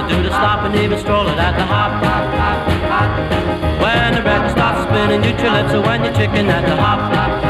to do the stop and even stroll it at the hop. When the record starts spinning, you your lips, or when you're chicken at the hop.